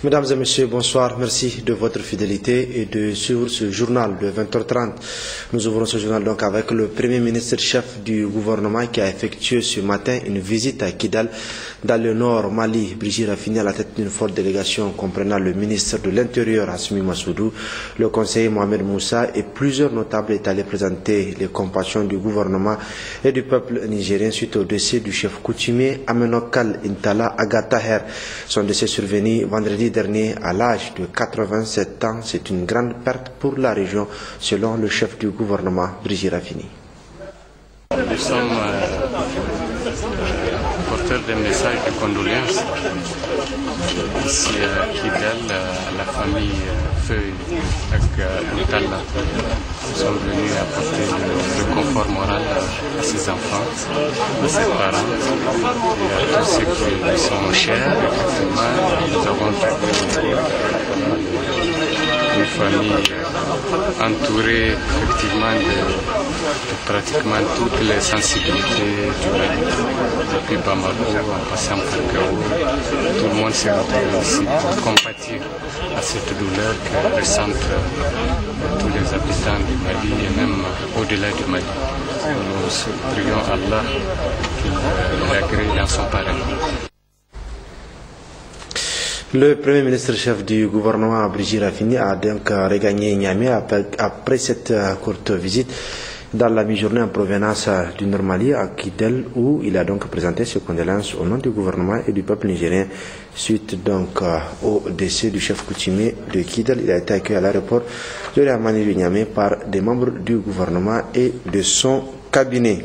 Mesdames et messieurs, bonsoir. Merci de votre fidélité et de suivre ce journal de 20h30. Nous ouvrons ce journal donc avec le Premier ministre chef du gouvernement qui a effectué ce matin une visite à Kidal dans le nord Mali. Brigitte Raffini à la tête d'une forte délégation comprenant le ministre de l'Intérieur Assimi Massoudou, le conseiller Mohamed Moussa et plusieurs notables est allé présenter les compassions du gouvernement et du peuple nigérien suite au décès du chef coutumier Amenokal Intala Agataher. Son décès survenu vendredi dernier à l'âge de 87 ans. C'est une grande perte pour la région, selon le chef du gouvernement, Brigitte Raffini. Nous sommes porteurs d'un message de condoléances ici à Kidal, à la famille Feu Intala. Nous sommes venus apporter le confort moral à ses enfants, à ses parents et à tous ceux qui lui sont chers. Effectivement, nous avons une famille entourée effectivement de pratiquement toutes les sensibilités du Mali, depuis Bamako en passant par Gao. Tout le monde s'est retrouvé ici pour compatir à cette douleur que ressentent tous les habitants du Mali et même au-delà du Mali. Nous prions Allah qu'il l'agrée dans son paradis. Le Premier ministre chef du gouvernement, Brigitte Raffini, a donc regagné Niamey après cette courte visite dans la mi-journée en provenance du Nord Mali à Kidal, où il a donc présenté ses condoléances au nom du gouvernement et du peuple nigérien suite donc au décès du chef coutumier de Kidal. Il a été accueilli à l'aéroport de la Mani de Niamey par des membres du gouvernement et de son cabinet.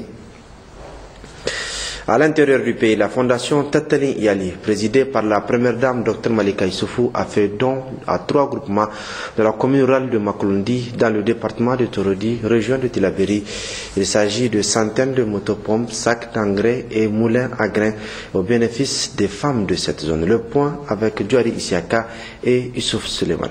À l'intérieur du pays, la fondation Tatali Yali, présidée par la première dame Dr Malika Issoufou, a fait don à 3 groupements de la commune rurale de Makolondi dans le département de Torodi, région de Tillabéri. Il s'agit de centaines de motopompes, sacs d'engrais et moulins à grains au bénéfice des femmes de cette zone. Le point avec Djouari Isiaka et Youssouf Suleiman.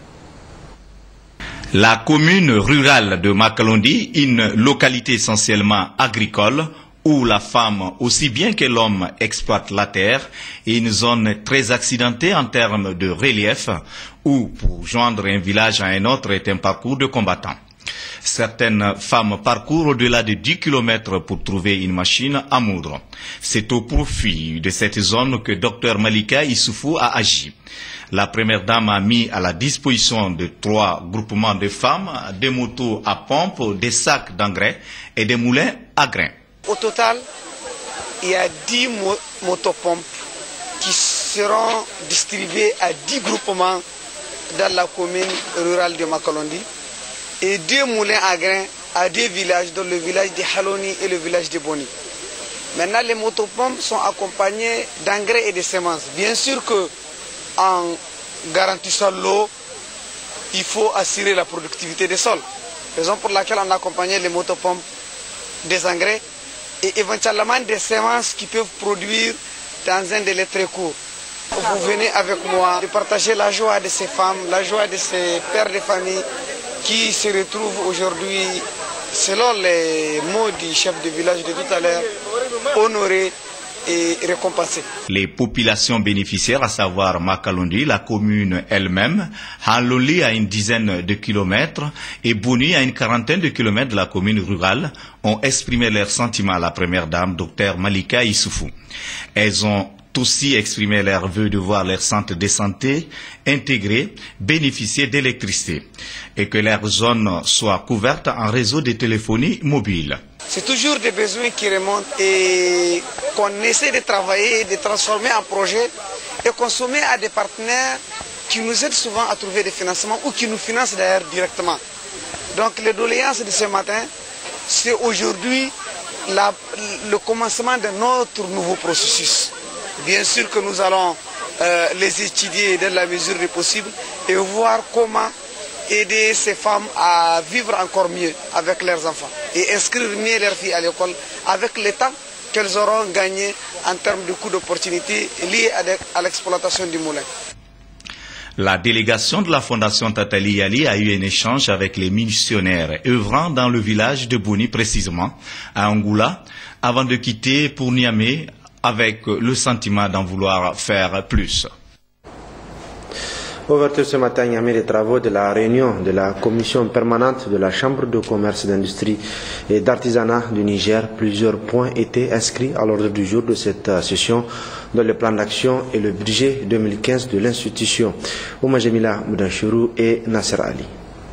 La commune rurale de Makolondi, une localité essentiellement agricole, où la femme, aussi bien que l'homme, exploite la terre, et une zone très accidentée en termes de relief, où pour joindre un village à un autre est un parcours de combattants. Certaines femmes parcourent au-delà de 10 km pour trouver une machine à moudre. C'est au profit de cette zone que Dr Malika Issoufou a agi. La première dame a mis à la disposition de 3 groupements de femmes des motos à pompe, des sacs d'engrais et des moulins à grains. Au total, il y a 10 motopompes qui seront distribuées à 10 groupements dans la commune rurale de Makolondi et 2 moulins à grains à 2 villages, dont le village de Haloni et le village de Boni. Maintenant, les motopompes sont accompagnées d'engrais et de semences. Bien sûr qu'en garantissant l'eau, il faut assurer la productivité des sols. Raison pour laquelle on a accompagné les motopompes des engrais et éventuellement des semences qui peuvent produire dans un délai très court. Vous venez avec moi de partager la joie de ces femmes, la joie de ces pères de famille qui se retrouvent aujourd'hui, selon les mots du chef de village de tout à l'heure, honorés et récompensés. Les populations bénéficiaires, à savoir Makolondi, la commune elle-même, Haloli à une dizaine de kilomètres et Boni à une quarantaine de kilomètres de la commune rurale, ont exprimé leurs sentiments à la première dame, Dr Malika Issoufou. Elles ont aussi exprimé leur vœu de voir leur centre de santé intégré, bénéficier d'électricité et que leur zone soit couverte en réseau de téléphonie mobile. C'est toujours des besoins qui remontent et qu'on essaie de travailler, de transformer en projet et qu'on soumet à des partenaires qui nous aident souvent à trouver des financements ou qui nous financent d'ailleurs directement. Donc les doléances de ce matin, c'est aujourd'hui le commencement de notre nouveau processus. Bien sûr que nous allons les étudier dans la mesure du possible et voir comment aider ces femmes à vivre encore mieux avec leurs enfants et inscrire mieux leurs filles à l'école avec le temps qu'elles auront gagné en termes de coûts d'opportunité liés à l'exploitation du moulin. La délégation de la Fondation Tatali Yali a eu un échange avec les missionnaires œuvrant dans le village de Boni, précisément, à Angoula, avant de quitter pour Niamey avec le sentiment d'en vouloir faire plus. Ouverture ce matin, Niamey, des travaux de la réunion de la commission permanente de la Chambre de commerce, d'industrie et d'artisanat du Niger. Plusieurs points étaient inscrits à l'ordre du jour de cette session dans le plan d'action et le budget 2015 de l'institution. Ouma Jamila Moudanchirou et Nasser Ali.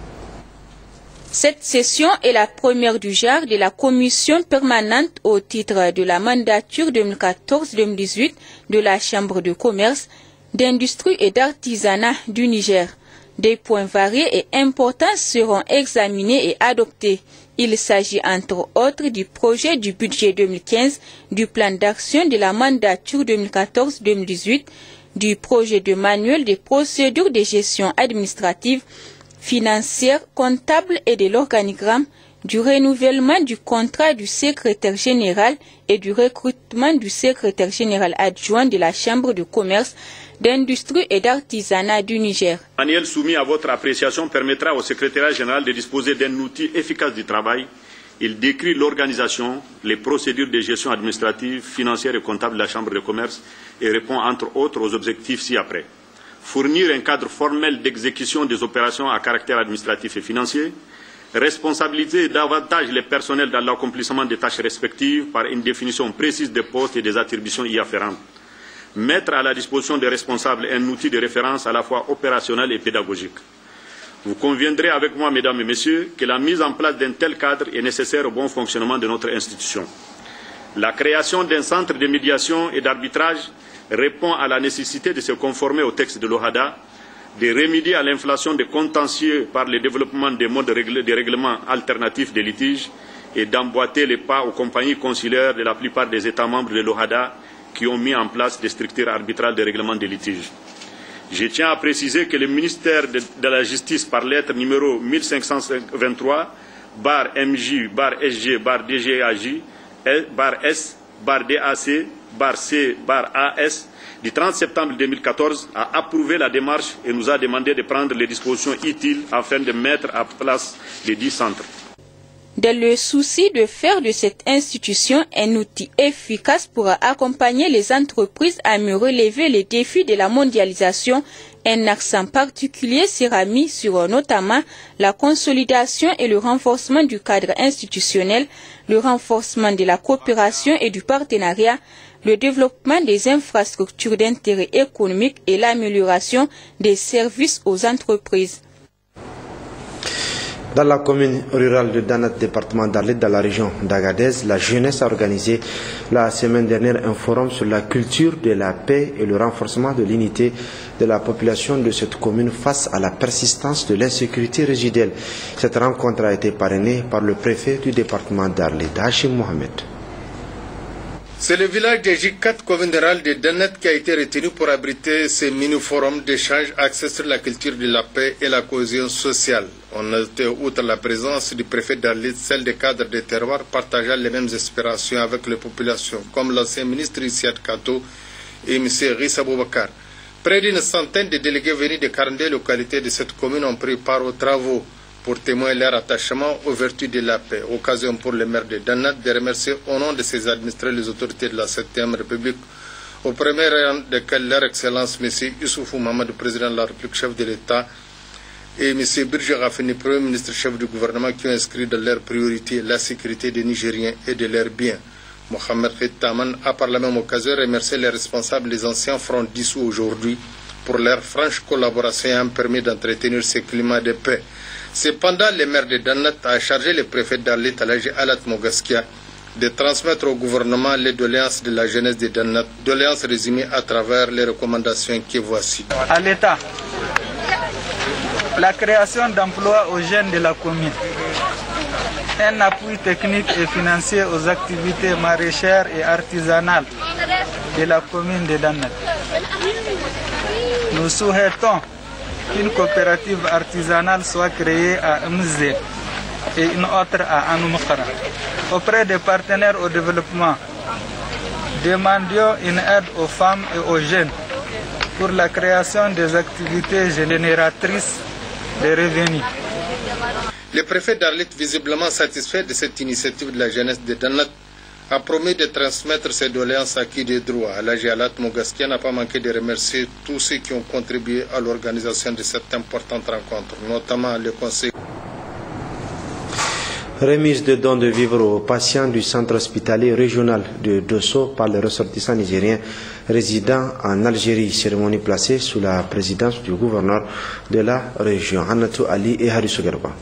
Cette session est la première du genre de la commission permanente au titre de la mandature 2014-2018 de la Chambre de commerce, d'industrie et d'artisanat du Niger. Des points variés et importants seront examinés et adoptés. Il s'agit entre autres du projet du budget 2015, du plan d'action de la mandature 2014-2018, du projet de manuel des procédures de gestion administrative, financière, comptable et de l'organigramme, du renouvellement du contrat du secrétaire général et du recrutement du secrétaire général adjoint de la Chambre de commerce, d'industrie et d'artisanat du Niger. Le manuel soumis à votre appréciation permettra au secrétariat général de disposer d'un outil efficace du travail. Il décrit l'organisation, les procédures de gestion administrative, financière et comptable de la Chambre de commerce et répond entre autres aux objectifs ci-après. Fournir un cadre formel d'exécution des opérations à caractère administratif et financier, responsabiliser davantage les personnels dans l'accomplissement des tâches respectives par une définition précise des postes et des attributions y afférentes, mettre à la disposition des responsables un outil de référence à la fois opérationnel et pédagogique. Vous conviendrez avec moi, mesdames et messieurs, que la mise en place d'un tel cadre est nécessaire au bon fonctionnement de notre institution. La création d'un centre de médiation et d'arbitrage répond à la nécessité de se conformer au texte de l'OHADA, de remédier à l'inflation des contentieux par le développement des modes de règlement alternatifs des litiges et d'emboîter les pas aux compagnies consulaires de la plupart des États membres de l'OHADA qui ont mis en place des structures arbitrales de règlement des litiges. Je tiens à préciser que le ministère de la Justice, par lettre numéro 1523-MJ-SG-DGAJ, S-DAC-C-AS du 30 septembre 2014 a approuvé la démarche et nous a demandé de prendre les dispositions utiles afin de mettre en place les 10 centres. Dans le souci de faire de cette institution un outil efficace pour accompagner les entreprises à mieux relever les défis de la mondialisation, un accent particulier sera mis sur notamment la consolidation et le renforcement du cadre institutionnel, le renforcement de la coopération et du partenariat, le développement des infrastructures d'intérêt économique et l'amélioration des services aux entreprises. Dans la commune rurale de Danat, département d'Arlit, dans la région d'Agadez, la jeunesse a organisé la semaine dernière un forum sur la culture de la paix et le renforcement de l'unité de la population de cette commune face à la persistance de l'insécurité résiduelle. Cette rencontre a été parrainée par le préfet du département d'Arlit, Hachim Mohamed. C'est le village de J4, commune rurale de Danat, qui a été retenu pour abriter ce mini-forum d'échange axé sur la culture de la paix et la cohésion sociale. On a noté, outre la présence du préfet d'Arlit, celle des cadres de terroir partageant les mêmes aspirations avec les populations, comme l'ancien ministre Issiad Kato et M. Rissa Boubacar. Près d'une centaine de délégués venus de 42 localités de cette commune ont pris part aux travaux pour témoigner leur attachement aux vertus de la paix. Occasion pour le maire de Danat de remercier au nom de ses administrés les autorités de la 7e République, au premier rang desquels leur Excellence M. Issoufou Mamadou, président de la République, chef de l'État, et M. Birger Rafini, premier ministre chef du gouvernement, qui ont inscrit dans leurs priorités la sécurité des Nigériens et de leurs biens. Mohamed Taman a par la même occasion remercié les responsables des anciens fronts dissous aujourd'hui pour leur franche collaboration ayant permis d'entretenir ce climat de paix. Cependant, le maire de Danat a chargé le préfet d'Arlit, Alaji Alat Mogaskia, de transmettre au gouvernement les doléances de la jeunesse de Danat, doléances résumées à travers les recommandations qui voici. À l'État, la création d'emplois aux jeunes de la commune, un appui technique et financier aux activités maraîchères et artisanales de la commune de Danat. Nous souhaitons qu'une coopérative artisanale soit créée à Mzé et une autre à Anoumkara. Auprès des partenaires au développement, demandions une aide aux femmes et aux jeunes pour la création des activités génératrices de revenus. Le préfet d'Arlit, visiblement satisfait de cette initiative de la jeunesse de Danat, a promis de transmettre ses doléances à qui de droit. Alhaji Alat Mogaski n'a pas manqué de remercier tous ceux qui ont contribué à l'organisation de cette importante rencontre, notamment le conseil. Remise de dons de vivres aux patients du centre hospitalier régional de Dosso par les ressortissants nigériens résidant en Algérie. Cérémonie placée sous la présidence du gouverneur de la région, Hanatou Ali et Harissou Garba.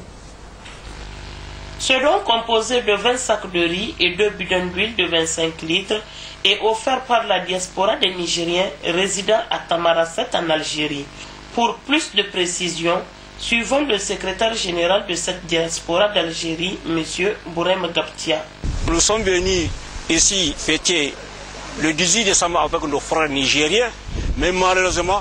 Ce don composé de 20 sacs de riz et 2 bidons d'huile de 25 litres est offert par la diaspora des Nigériens résidant à Tamarasset en Algérie. Pour plus de précisions, suivons le secrétaire général de cette diaspora d'Algérie, M. Bourem Gaptia. Nous sommes venus ici fêter le 18 décembre avec nos frères nigériens, mais malheureusement,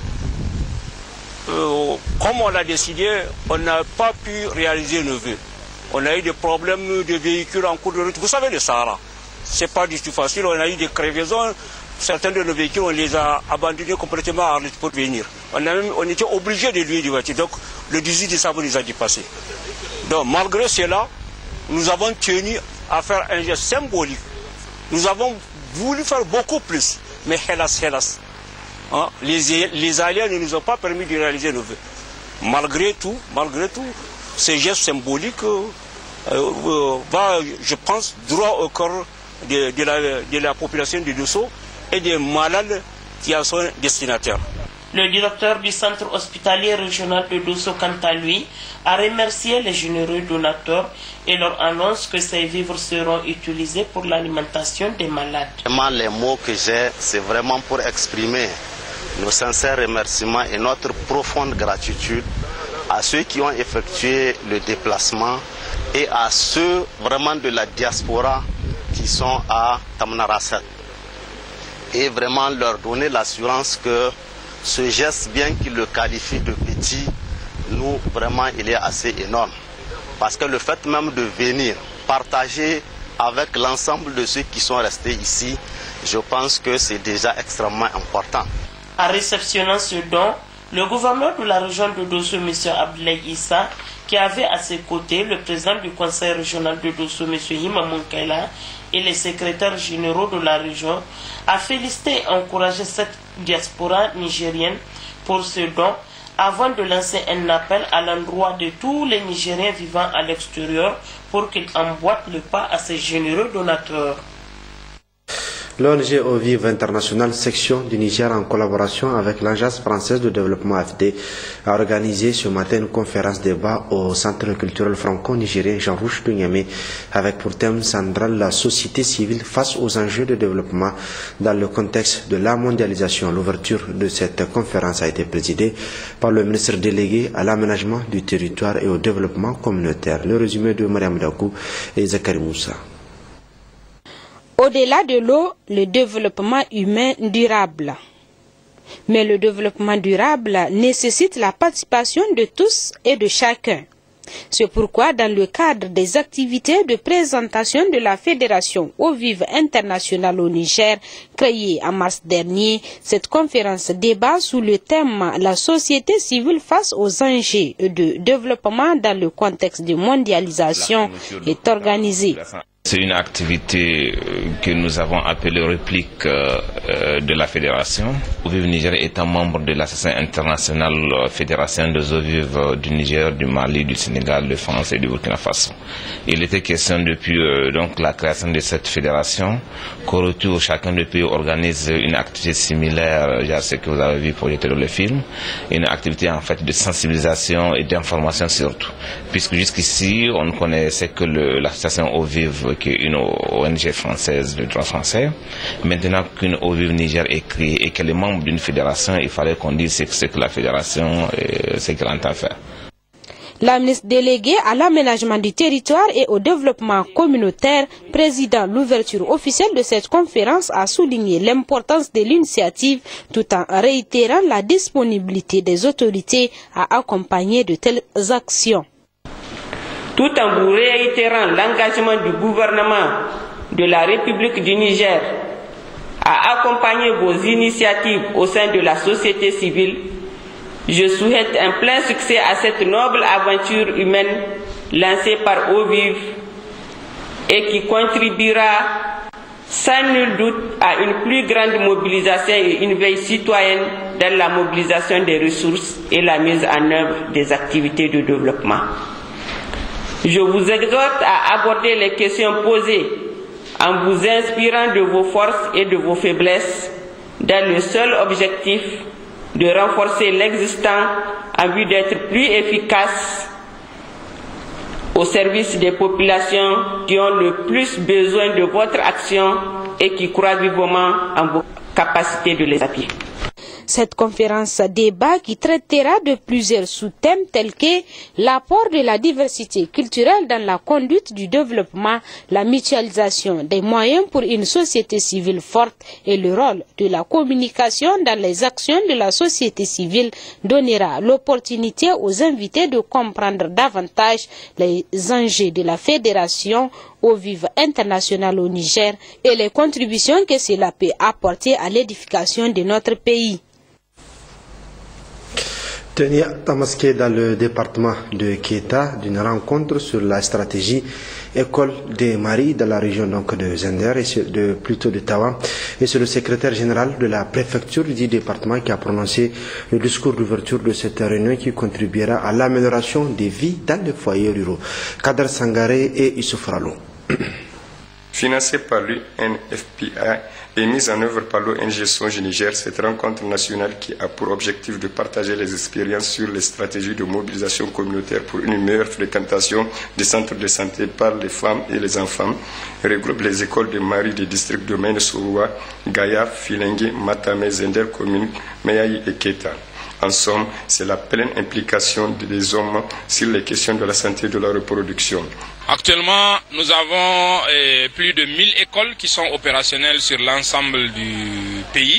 comme on l'a décidé, on n'a pas pu réaliser nos vœux. On a eu des problèmes de véhicules en cours de route. Vous savez, le Sahara, ce n'est pas du tout facile. On a eu des crevaisons. Certains de nos véhicules, on les a abandonnés complètement à Arlit pour venir. On était obligé de louer des voitures. Donc, le 18 décembre nous a dépassé. Donc, malgré cela, nous avons tenu à faire un geste symbolique. Nous avons voulu faire beaucoup plus. Mais hélas, hein, les alliés ne nous ont pas permis de réaliser nos vœux. Malgré tout, ce geste symbolique va, je pense, droit au corps de la population de Dosso et des malades qui en sont destinataires. Le directeur du centre hospitalier régional de Dosso, quant à lui, a remercié les généreux donateurs et leur annonce que ces vivres seront utilisés pour l'alimentation des malades. Les mots que j'ai, c'est vraiment pour exprimer nos sincères remerciements et notre profonde gratitude à ceux qui ont effectué le déplacement et à ceux vraiment de la diaspora qui sont à Tamanrasset. Et vraiment leur donner l'assurance que ce geste, bien qu'il le qualifie de petit, nous vraiment il est assez énorme. Parce que le fait même de venir partager avec l'ensemble de ceux qui sont restés ici, je pense que c'est déjà extrêmement important. En réceptionnant ce don, le gouverneur de la région de Dosso, M. Abdoulaye Issa, qui avait à ses côtés le président du conseil régional de Dosso, M. Hima Monkaila, et les secrétaires généraux de la région, a félicité et encouragé cette diaspora nigérienne pour ce don, avant de lancer un appel à l'endroit de tous les Nigériens vivant à l'extérieur pour qu'ils emboîtent le pas à ces généreux donateurs. L'ONG Ovive International section du Niger, en collaboration avec l'Agence française de développement AFD, a organisé ce matin une conférence débat au Centre culturel franco-nigérien Jean Rouch de Niamey, avec pour thème central la société civile face aux enjeux de développement dans le contexte de la mondialisation. L'ouverture de cette conférence a été présidée par le ministre délégué à l'aménagement du territoire et au développement communautaire. Le résumé de Mariam Dakou et Zakari Moussa. Au-delà de l'eau, le développement humain durable. Mais le développement durable nécessite la participation de tous et de chacun. C'est pourquoi, dans le cadre des activités de présentation de la Fédération Ovive internationale au Niger, créée en mars dernier, cette conférence débat sous le thème « La société civile face aux enjeux de développement dans le contexte de mondialisation » est organisée. C'est une activité que nous avons appelée réplique de la fédération. Ovive Niger étant membre de l'association internationale fédération des Ovives du Niger, du Mali, du Sénégal, de France et du Burkina Faso. Il était question depuis donc la création de cette fédération qu'au retour chacun des pays organise une activité similaire à ce que vous avez vu projeté dans le film, une activité en fait de sensibilisation et d'information surtout, puisque jusqu'ici on connaissait que l'association Ovive, qui est une ONG française de droit français. Maintenant qu'une Ovive Niger est créée et qu'elle est membre d'une fédération, il fallait qu'on dise ce que la fédération, ce qu'elle entend faire. La ministre déléguée à l'aménagement du territoire et au développement communautaire, président l'ouverture officielle de cette conférence, a souligné l'importance de l'initiative tout en réitérant la disponibilité des autorités à accompagner de telles actions. Tout en vous réitérant l'engagement du gouvernement de la République du Niger à accompagner vos initiatives au sein de la société civile, je souhaite un plein succès à cette noble aventure humaine lancée par Ovive et qui contribuera sans nul doute à une plus grande mobilisation et une veille citoyenne dans la mobilisation des ressources et la mise en œuvre des activités de développement. Je vous exhorte à aborder les questions posées en vous inspirant de vos forces et de vos faiblesses dans le seul objectif de renforcer l'existant en vue d'être plus efficace au service des populations qui ont le plus besoin de votre action et qui croient vivement en vos capacités de les appuyer. Cette conférence débat qui traitera de plusieurs sous-thèmes tels que l'apport de la diversité culturelle dans la conduite du développement, la mutualisation des moyens pour une société civile forte et le rôle de la communication dans les actions de la société civile donnera l'opportunité aux invités de comprendre davantage les enjeux de la fédération au vivre international au Niger et les contributions que cela peut apporter à l'édification de notre pays. Tenia Tamaské dans le département de Kéta d'une rencontre sur la stratégie école des maris dans la région donc de Zender et plutôt de Tawa. Et c'est le secrétaire général de la préfecture du département qui a prononcé le discours d'ouverture de cette réunion qui contribuera à l'amélioration des vies dans les foyers ruraux. Kader Sangaré et Issouf Ralo. Financée par l'UNFPA et mise en œuvre par l'ONG Songe Niger, cette rencontre nationale qui a pour objectif de partager les expériences sur les stratégies de mobilisation communautaire pour une meilleure fréquentation des centres de santé par les femmes et les enfants regroupe les écoles de maris des districts de Maine-Souroua, Gaïa, Filengue, Matamé, Zender, commune, Meyaï et Kéta. En somme, c'est la pleine implication des hommes sur les questions de la santé et de la reproduction. Actuellement, nous avons plus de 1000 écoles qui sont opérationnelles sur l'ensemble du pays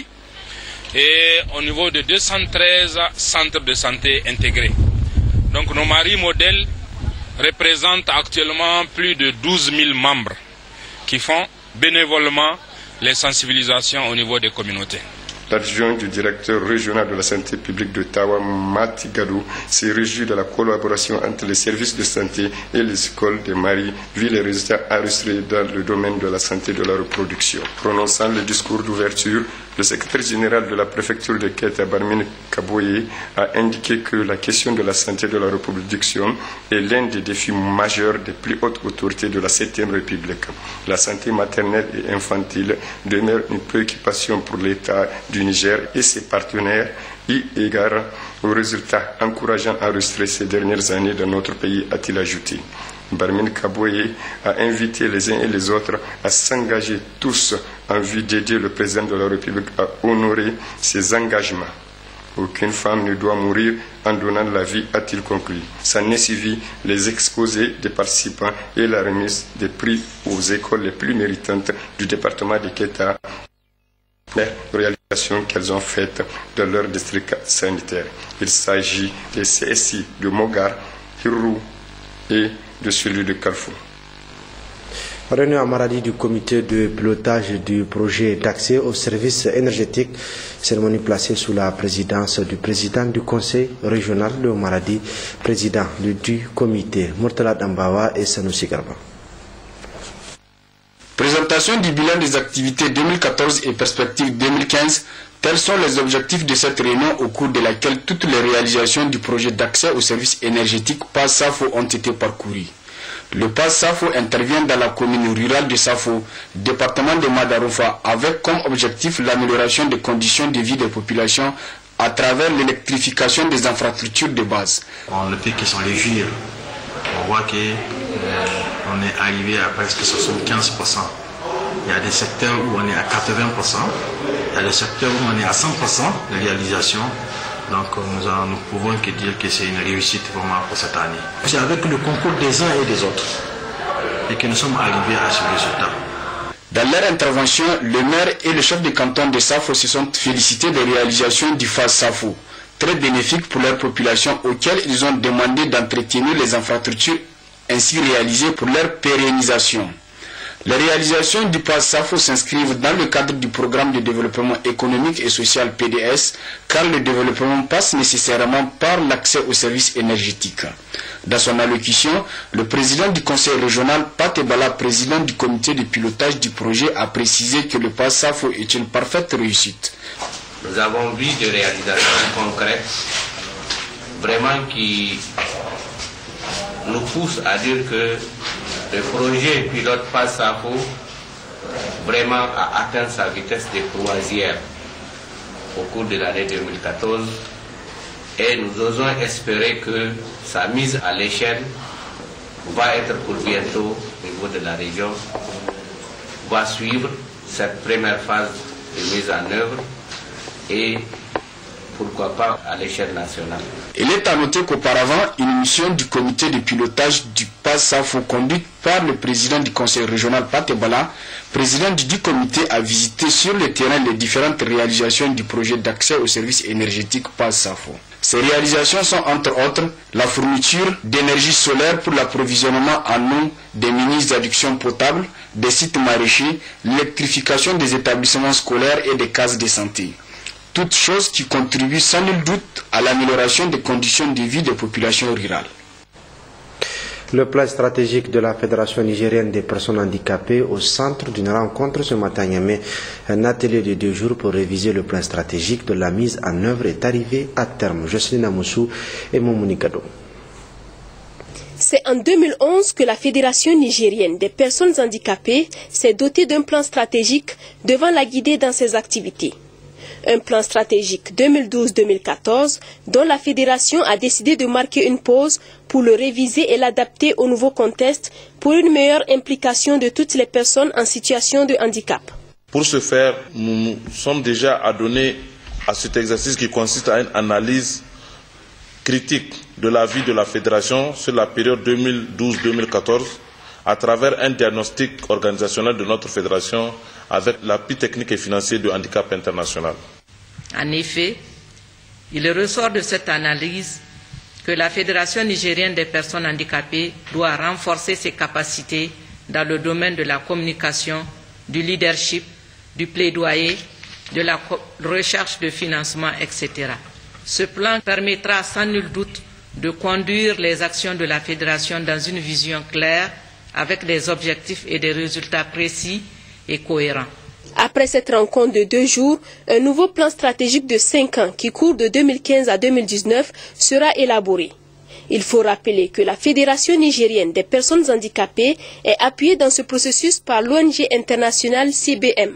et au niveau de 213 centres de santé intégrés. Donc nos maris modèles représentent actuellement plus de 12 000 membres qui font bénévolement les sensibilisations au niveau des communautés. L'adjoint du directeur régional de la santé publique de Tawa, Mati Gadou, s'est réjoui de la collaboration entre les services de santé et les écoles des maris, vu les résultats enregistrés dans le domaine de la santé et de la reproduction. Prononçant le discours d'ouverture, le secrétaire général de la préfecture de Kéta, Barmine Kaboye, a indiqué que la question de la santé et de la reproduction est l'un des défis majeurs des plus hautes autorités de la 7e République. La santé maternelle et infantile demeure une préoccupation pour l'État du Niger et ses partenaires, eu égard aux résultats encourageants enregistrés ces dernières années dans notre pays, a-t-il ajouté. Barmine Kaboye a invité les uns et les autres à s'engager tous en vue d'aider le président de la République à honorer ses engagements. Aucune femme ne doit mourir en donnant la vie, a-t-il conclu. S'en est suivi les exposés des participants et la remise des prix aux écoles les plus méritantes du département de Kéta, les réalisations qu'elles ont faites dans leur district sanitaire. Il s'agit des CSI de Mogar, Hirou et de celui de Carrefour. Réunion à Maradi du comité de pilotage du projet d'accès aux services énergétiques, cérémonie placée sous la présidence du président du conseil régional de Maradi, président du comité, Murtala Dambawa et Sanoussi Garba. Présentation du bilan des activités 2014 et perspectives 2015, tels sont les objectifs de cette réunion au cours de laquelle toutes les réalisations du projet d'accès aux services énergétiques PAS SAFO ont été parcourues. Le PAS SAFO intervient dans la commune rurale de Safo, département de Madaroufa, avec comme objectif l'amélioration des conditions de vie des populations à travers l'électrification des infrastructures de base. On ne peut que s'en réjouir. On voit qu'on est arrivé à presque 75%. Il y a des secteurs où on est à 80%, il y a des secteurs où on est à 100% de réalisation. Donc nous pouvons que dire que c'est une réussite vraiment pour cette année. C'est avec le concours des uns et des autres et que nous sommes arrivés à ce résultat. Dans leur intervention, le maire et le chef de canton de Safo se sont félicités des réalisations du FAS Safo, très bénéfiques pour leur population, auxquelles ils ont demandé d'entretenir les infrastructures ainsi réalisées pour leur pérennisation. Les réalisations du PAS-SAFO s'inscrivent dans le cadre du programme de développement économique et social PDS, car le développement passe nécessairement par l'accès aux services énergétiques. Dans son allocution, le président du conseil régional, Pat Ebala, président du comité de pilotage du projet, a précisé que le PAS-SAFO est une parfaite réussite. Nous avons vu des réalisations concrètes, vraiment qui nous poussent à dire que le projet pilote PAS-SAFO vraiment a atteint sa vitesse de croisière au cours de l'année 2014 et nous osons espérer que sa mise à l'échelle va être pour bientôt au niveau de la région, va suivre cette première phase de mise en œuvre et pourquoi pas à l'échelle nationale. Il est à noter qu'auparavant, une mission du comité de pilotage du PAS-SAFO conduite par le président du conseil régional Pat Ebala, président du comité, a visité sur le terrain les différentes réalisations du projet d'accès aux services énergétiques PAS-SAFO. Ces réalisations sont entre autres la fourniture d'énergie solaire pour l'approvisionnement en eau des ministres d'adduction potable, des sites maraîchers, l'électrification des établissements scolaires et des cases de santé. Toutes choses qui contribuent sans nul doute à l'amélioration des conditions de vie des populations rurales. Le plan stratégique de la Fédération nigérienne des personnes handicapées au centre d'une rencontre ce matin à Niamey. Un atelier de 2 jours pour réviser le plan stratégique de la mise en œuvre est arrivé à terme. Jocelyne Amoussou et Moumouni Kado. C'est en 2011 que la Fédération nigérienne des personnes handicapées s'est dotée d'un plan stratégique devant la guider dans ses activités. Un plan stratégique 2012-2014 dont la Fédération a décidé de marquer une pause pour le réviser et l'adapter au nouveau contexte pour une meilleure implication de toutes les personnes en situation de handicap. Pour ce faire, nous nous sommes déjà adonnés à cet exercice qui consiste à une analyse critique de la vie de la Fédération sur la période 2012-2014 à travers un diagnostic organisationnel de notre fédération avec l'appui technique et financier du handicap international. En effet, il ressort de cette analyse que la Fédération nigérienne des personnes handicapées doit renforcer ses capacités dans le domaine de la communication, du leadership, du plaidoyer, de la recherche de financement, etc. Ce plan permettra sans nul doute de conduire les actions de la Fédération dans une vision claire, avec des objectifs et des résultats précis et cohérents. Après cette rencontre de 2 jours, un nouveau plan stratégique de 5 ans qui court de 2015 à 2019 sera élaboré. Il faut rappeler que la Fédération nigérienne des personnes handicapées est appuyée dans ce processus par l'ONG internationale CBM.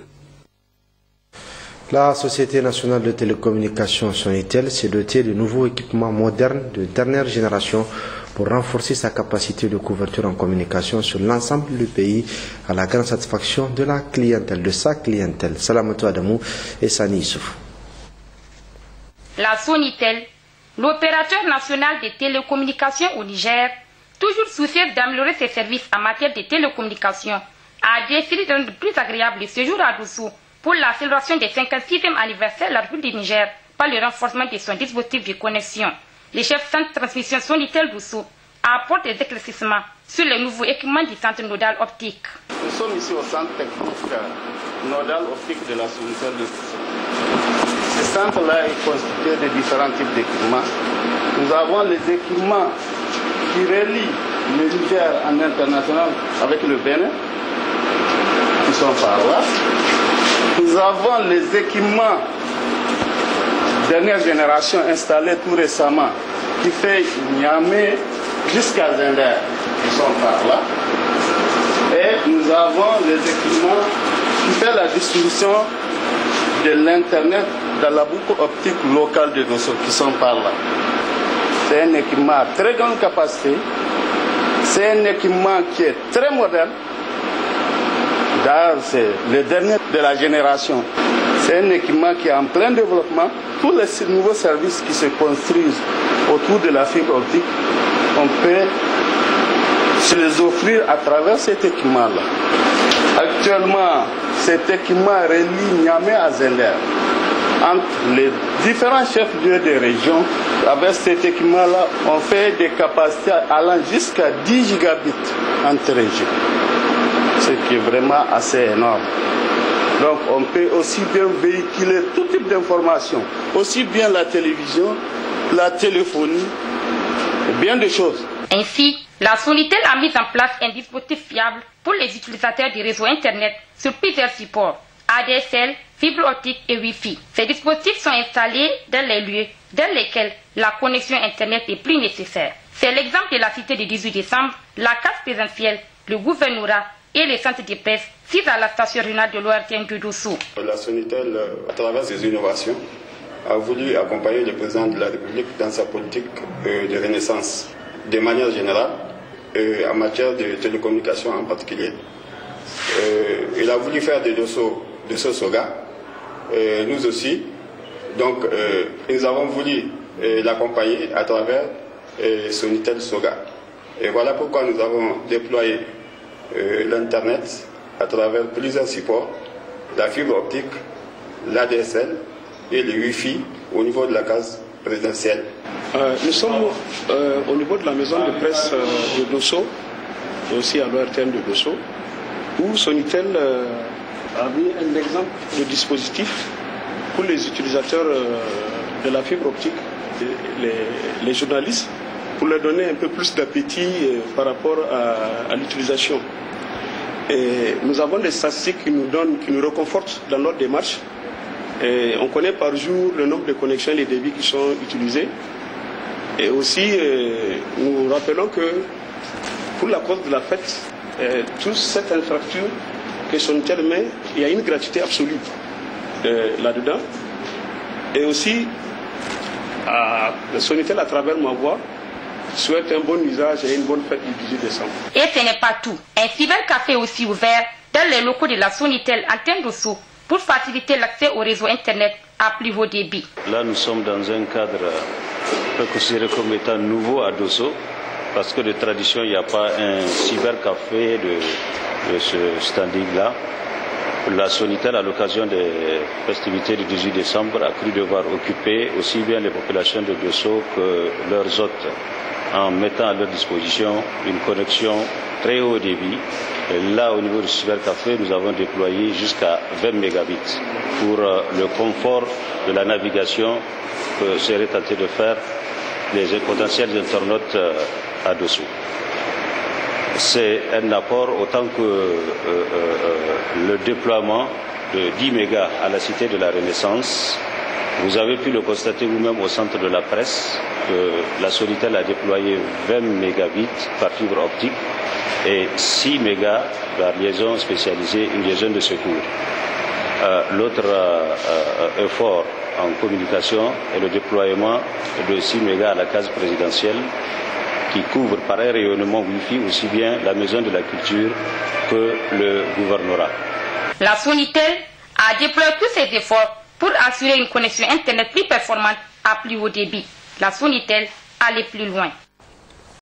La Société nationale de télécommunications Sonitel s'est dotée de nouveaux équipements modernes de dernière génération pour renforcer sa capacité de couverture en communication sur l'ensemble du pays à la grande satisfaction de la clientèle, de sa clientèle. Salamatou Adamou et Sani Issouf. La Sonitel, l'opérateur national des télécommunications au Niger, toujours soucieux d'améliorer ses services en matière de télécommunications, a décidé de rendre plus agréable le séjour à Dosso pour la célébration des 56e anniversaire de la République du Niger par le renforcement de son dispositif de connexion. Les chefs centre de transmission Sonitel Dosso apportent des éclaircissements sur les nouveaux équipements du centre nodal optique. Nous sommes ici au centre technique nodal optique de la Sonitel Dosso. Ce centre-là est constitué de différents types d'équipements. Nous avons les équipements qui relient le Niger en international avec le Bénin, qui sont par là. Nous avons les équipements dernière génération installés tout récemment, qui fait Niamey jusqu'à Zender, qui sont par là. Et nous avons les équipements qui font la distribution de l'Internet dans la boucle optique locale de Dosso, qui sont par là. C'est un équipement à très grande capacité, c'est un équipement qui est très moderne. D'ailleurs, c'est le dernier de la génération. C'est un équipement qui est en plein développement. Tous les nouveaux services qui se construisent autour de la fibre optique, on peut se les offrir à travers cet équipement-là. Actuellement, cet équipement relie Niamey à Zender. Entre les différents chefs-lieux des régions, avec cet équipement-là, on fait des capacités allant jusqu'à 10 gigabits entre régions. ce qui est vraiment assez énorme. Donc on peut aussi bien véhiculer tout type d'informations, aussi bien la télévision, la téléphonie, bien des choses. Ainsi, la Sonitel a mis en place un dispositif fiable pour les utilisateurs du réseau Internet sur plusieurs supports, ADSL, fibre optique et Wi-Fi. Ces dispositifs sont installés dans les lieux dans lesquels la connexion Internet est plus nécessaire. C'est l'exemple de la cité du 18 décembre, la case présidentielle, le gouvernorat et les centres de presse situés à la station régionale de l'ORTM de Dosso. La Sonitel, à travers ses innovations, a voulu accompagner le président de la République dans sa politique de renaissance, de manière générale, en matière de télécommunications en particulier. Il a voulu faire de Dosso Soga, nous aussi. Donc, nous avons voulu l'accompagner à travers Sonitel Soga. Et voilà pourquoi nous avons déployé l'Internet à travers plusieurs supports, la fibre optique, l'ADSL et le Wi-Fi au niveau de la case présidentielle. Nous sommes au niveau de la maison de presse de Dosso, aussi à l'ORTM de Dosso, où Sonitel a mis un exemple de dispositif pour les utilisateurs de la fibre optique, les journalistes, pour leur donner un peu plus d'appétit par rapport à l'utilisation. Et nous avons des statistiques qui nous réconfortent dans notre démarche. Et on connaît par jour le nombre de connexions et les débits qui sont utilisés. Et aussi, nous rappelons que pour la cause de la fête, toute cette infrastructure que Sonitel met, il y a une gratuité absolue là-dedans. Et aussi, Sonitel, à travers ma voix, souhaite un bon usage et une bonne fête du 18 décembre. Et ce n'est pas tout. Un cybercafé aussi ouvert dans les locaux de la Sonitel Antenne Dosso pour faciliter l'accès au réseau Internet à plus haut débit. Là, nous sommes dans un cadre considéré comme étant nouveau à Dosso, parce que de tradition, il n'y a pas un cybercafé de ce standing-là. La Sonitel, à l'occasion des festivités du 18 décembre, a cru devoir occuper aussi bien les populations de Dosso que leurs hôtes, en mettant à leur disposition une connexion très haut débit. Et là, au niveau du cybercafé, nous avons déployé jusqu'à 20 mégabits pour le confort de la navigation que seraient tentés de faire les potentiels internautes à Dosso. C'est un apport autant que le déploiement de 10 mégas à la Cité de la Renaissance. Vous avez pu le constater vous-même au centre de la presse que la Sonitel a déployé 20 mégabits par fibre optique et 6 mégas par liaison spécialisée, une liaison de secours. L'autre effort en communication est le déploiement de 6 mégas à la case présidentielle qui couvre par un rayonnement Wi-Fi aussi bien la maison de la culture que le gouvernorat. La Sonitel a déployé tous ses efforts pour assurer une connexion Internet plus performante à plus haut débit. La Sonitel allait plus loin.